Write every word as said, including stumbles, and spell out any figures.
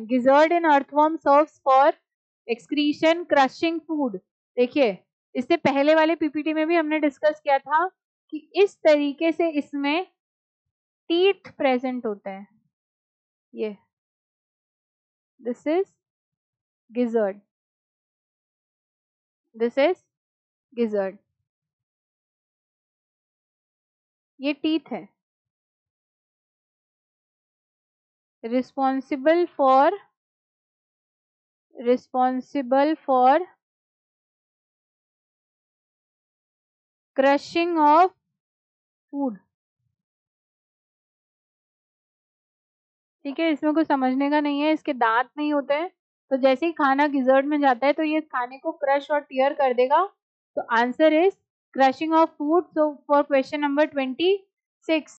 gizzard in earthworm serves for excretion, crushing food. देखिए इससे पहले वाले पीपीटी में भी हमने डिस्कस किया था कि इस तरीके से इसमें टीथ प्रेजेंट होते हैं. ये this is gizzard, this is gizzard. ये टीथ है. Responsible for responsible for crushing of food. ठीक है, इसमें कुछ समझने का नहीं है. इसके दांत नहीं होते हैं, तो जैसे ही खाना गिजर्ड में जाता है तो ये खाने को क्रश और टीयर कर देगा. तो answer is crushing of food. So for question number twenty six